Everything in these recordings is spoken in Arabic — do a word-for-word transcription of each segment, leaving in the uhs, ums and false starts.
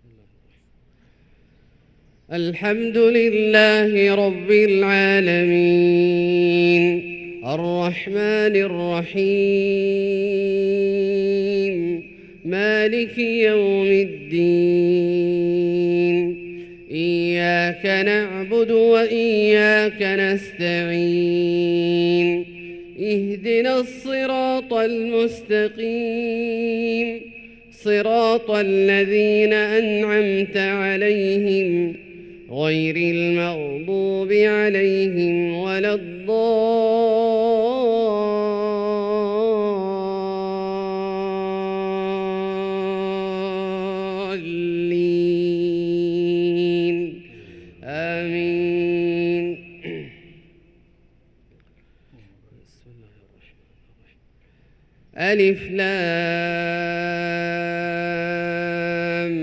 الحمد لله رب العالمين الرحمن الرحيم مالك يوم الدين إياك نعبد وإياك نستعين اهدنا الصراط المستقيم صراط الذين أنعمت عليهم غير المغضوب عليهم ولا الضالين آمين. ألف لام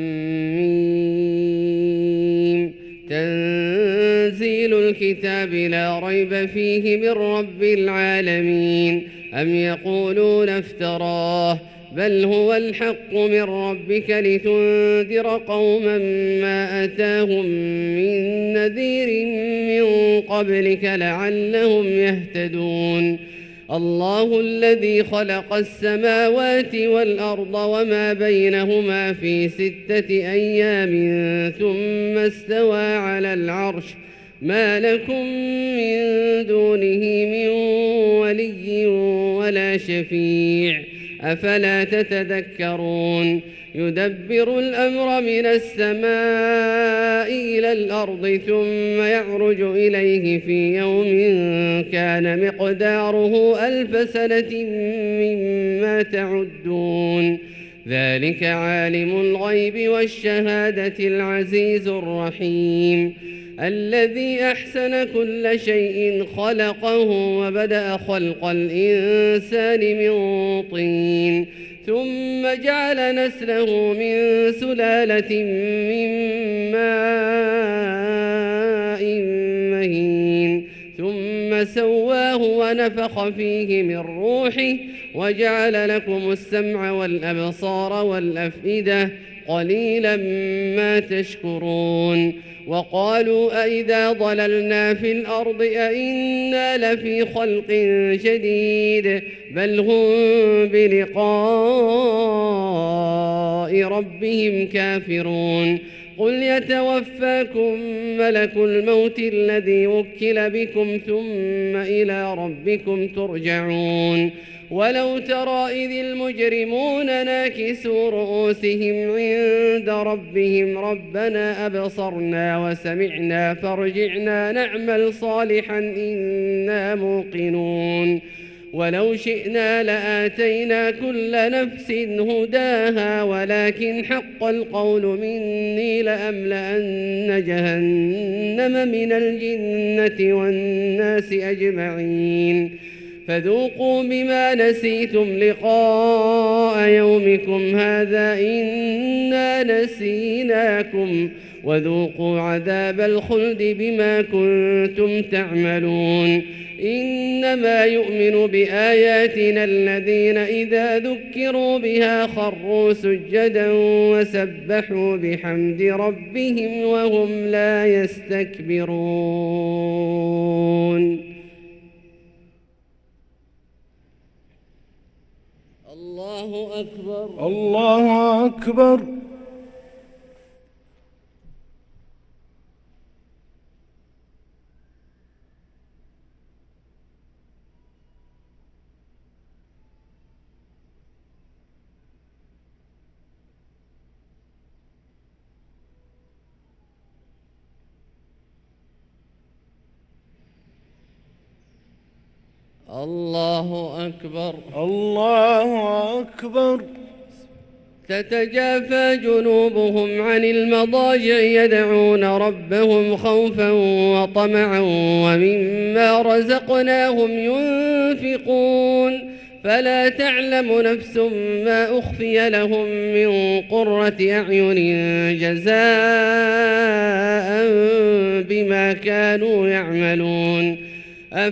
ميم تنزيل الكتاب لا ريب فيه من رب العالمين. أم يقولون افتراه بل هو الحق من ربك لتنذر قوما ما أتاهم من نذير من قبلك لعلهم يهتدون. الله الذي خلق السماوات والأرض وما بينهما في ستة أيام ثم استوى على العرش ما لكم من دونه من ولي ولا شفيع أفلا تتذكرون. يدبر الأمر من السماء إلى الأرض ثم يعرج إليه في يوم كان مقداره ألف سنة مما تعدون. ذلك عالم الغيب والشهادة العزيز الرحيم الذي أحسن كل شيء خلقه وبدأ خلق الإنسان من طين ثم جعل نسله من سلالة من ماء مهين ثم سواه ونفخ فيه من روحه وجعل لكم السمع والأبصار والأفئدة قليلا ما تشكرون. وقالوا أئذا ضللنا في الأرض أئنا لفي خلق جديد بل هم بلقاء ربهم كافرون. قل يتوفاكم ملك الموت الذي وكل بكم ثم إلى ربكم ترجعون. ولو ترى إذ المجرمون ناكسوا رؤوسهم عند ربهم ربنا أبصرنا وسمعنا فارجعنا نعمل صالحا إنا موقنون. ولو شئنا لآتينا كل نفس هداها ولكن حق القول مني لأملأن جهنم من الجنة والناس أجمعين. فذوقوا بما نسيتم لقاء يومكم هذا إنا نسيناكم وذوقوا عذاب الخلد بما كنتم تعملون. إنما يؤمن بآياتنا الذين إذا ذكروا بها خروا سجدا وسبحوا بحمد ربهم وهم لا يستكبرون. الله أكبر الله أكبر. الله أكبر الله أكبر. تتجافى جنوبهم عن المضاجع يدعون ربهم خوفا وطمعا ومما رزقناهم ينفقون. فلا تعلم نفس ما أخفي لهم من قرة أعين جزاء بما كانوا يعملون.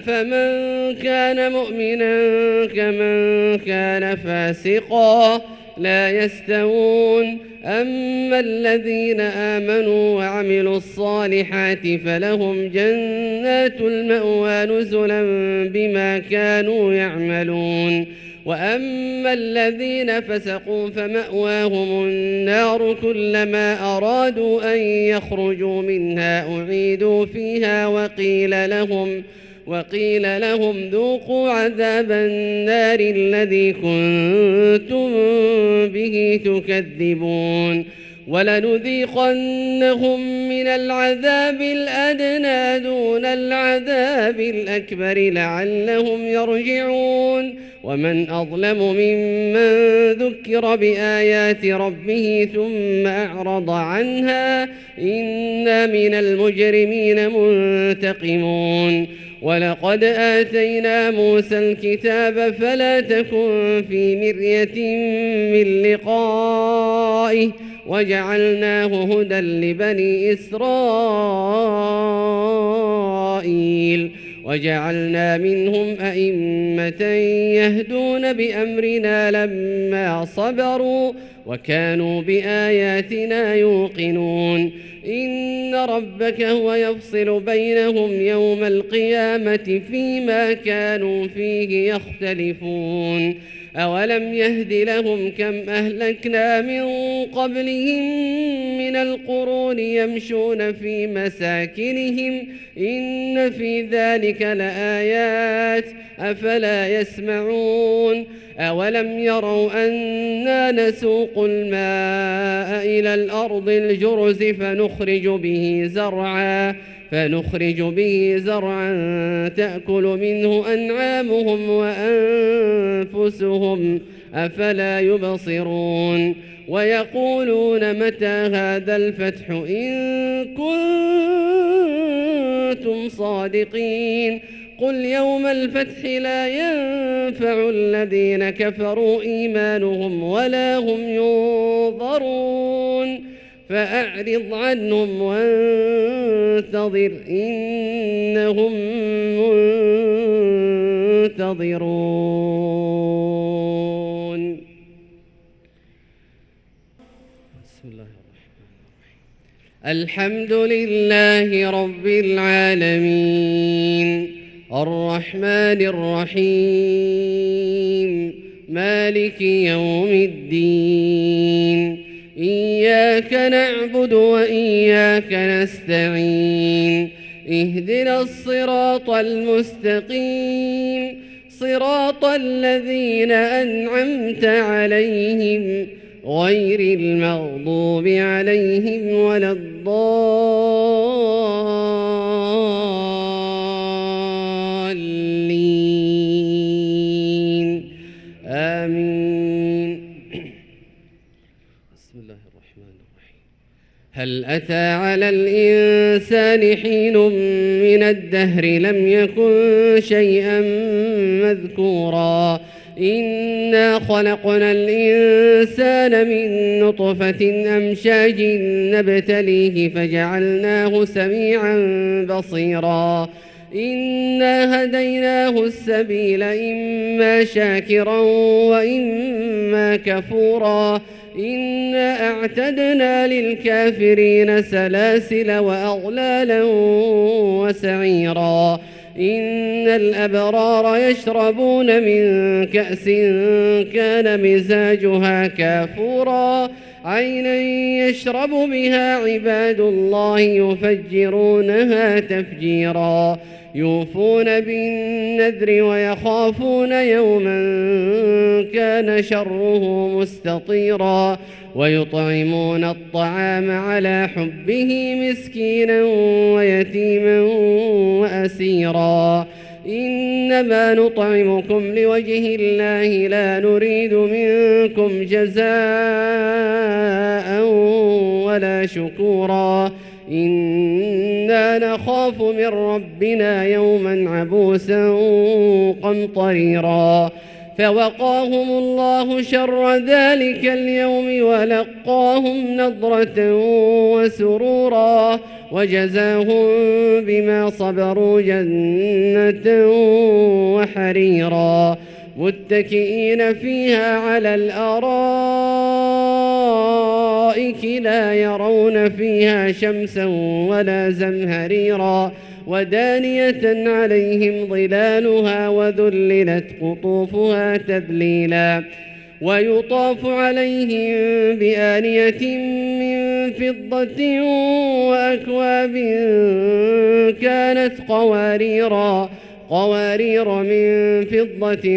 أفمن كان مؤمنا كمن كان فاسقا لا يستوون أما الذين آمنوا وعملوا الصالحات فلهم جنات المأوى نزلا بما كانوا يعملون وأما الذين فسقوا فمأواهم النار كلما أرادوا أن يخرجوا منها أعيدوا فيها وقيل لهم وقيل لهم ذوقوا عذاب النار الذي كنتم به تكذبون ولنذيقنهم من العذاب الأدنى دون العذاب الأكبر لعلهم يرجعون ومن أظلم ممن ذكر بآيات ربه ثم أعرض عنها إنا من المجرمين منتقمون ولقد آتينا موسى الكتاب فلا تكن في مرية من لقائه وجعلناه هدى لبني إسرائيل وجعلنا منهم أئمة يهدون بأمرنا لما صبروا وكانوا بآياتنا يوقنون إن ربك هو يفصل بينهم يوم القيامة فيما كانوا فيه يختلفون أولم يهد لهم كم أهلكنا من قبلهم من القرون يمشون في مساكنهم إن في ذلك لآيات أفلا يسمعون أولم يروا أنا نسوق الماء إلى الأرض الجرز فنخرج به زرعا فنخرج به زرعا تأكل منه أنعامهم وأنفسهم أفلا يبصرون ويقولون متى هذا الفتح إن كنتم صادقين قل يوم الفتح لا ينفع الذين كفروا إيمانهم ولا هم ينظرون فأعرض عنهم وانتظر إنهم منتظرون. بسم الله الرحمن الرحيم. الحمد لله رب العالمين الرحمن الرحيم مالك يوم الدين إياك نعبد وإياك نستعين اهدنا الصراط المستقيم صراط الذين أنعمت عليهم غير المغضوب عليهم ولا الضالين آمين. بسم الله الرحمن الرحيم. هل أتى على الإنسان حين من الدهر لم يكن شيئا مذكورا إنا خلقنا الإنسان من نطفة أمشاج نبتليه فجعلناه سميعا بصيرا إنا هديناه السبيل إما شاكرا وإما كفورا إنا أعتدنا للكافرين سلاسل وأغلالا وسعيرا إن الأبرار يشربون من كأس كان مزاجها كافورا عينا يشرب بها عباد الله يفجرونها تفجيرا يوفون بالنذر ويخافون يوما كان شره مستطيرا ويطعمون الطعام على حبه مسكينا ويتيما وأسيرا إنما نطعمكم لوجه الله لا نريد منكم جزاء ولا شكورا إنا نخاف من ربنا يوما عبوسا قمطريرا فوقاهم الله شر ذلك اليوم ولقاهم نضرة وسرورا وجزاهم بما صبروا جنة وحريرا متكئين فيها على الأرائك لا يرون فيها شمسا ولا زمهريرا ودانية عليهم ظلالها وذللت قطوفها تذليلا ويطاف عليهم بآنية من فضة وأكواب كانت قواريرا قوارير من فضة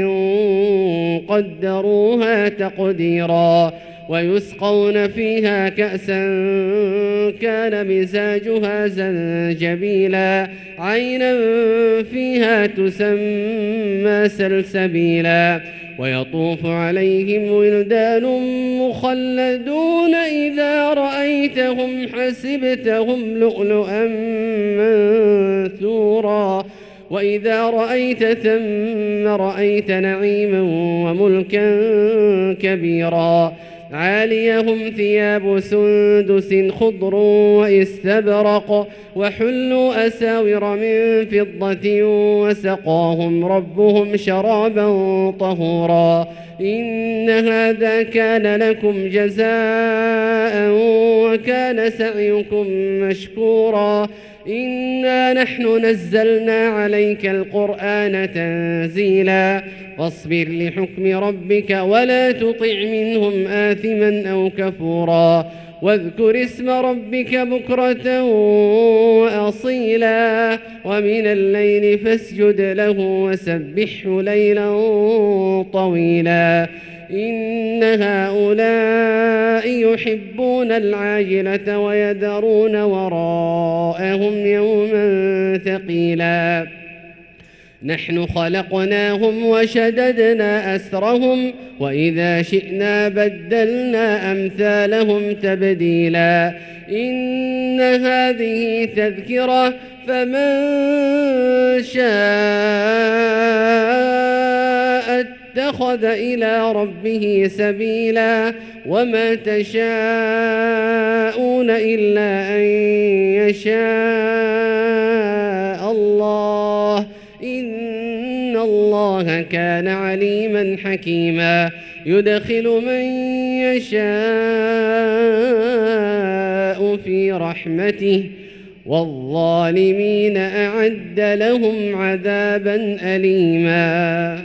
قدروها تقديرا ويسقون فيها كأسا كان مزاجها زنجبيلا عينا فيها تسمى سلسبيلا ويطوف عليهم ولدان مخلدون إذا رأيتهم حسبتهم لؤلؤا منثورا وإذا رأيت ثم رأيت نعيما وملكا كبيرا عاليهم ثياب سندس خضر واستبرق وحلوا أساور من فضة وسقاهم ربهم شرابا طهورا إن هذا كان لكم جزاء وكان سعيكم مشكورا إنا نحن نزلنا عليك القرآن تنزيلا فاصبر لحكم ربك ولا تطع منهم آثما أو كفورا واذكر اسم ربك بكرة وأصيلا ومن الليل فاسجد له وسبحه ليلا طويلا إن هؤلاء يحبون العاجلة ويذرون وراءهم يوما ثقيلا نحن خلقناهم وشددنا أسرهم وإذا شئنا بدلنا أمثالهم تبديلا إن هذه تذكرة فمن شاء اتخذ إلى ربه سبيلا وما تشاءون إلا أن يشاء الله إن الله كان عليما حكيما يدخل من يشاء في رحمته والظالمين أعد لهم عذابا أليما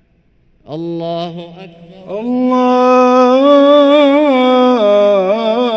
الله أكبر الله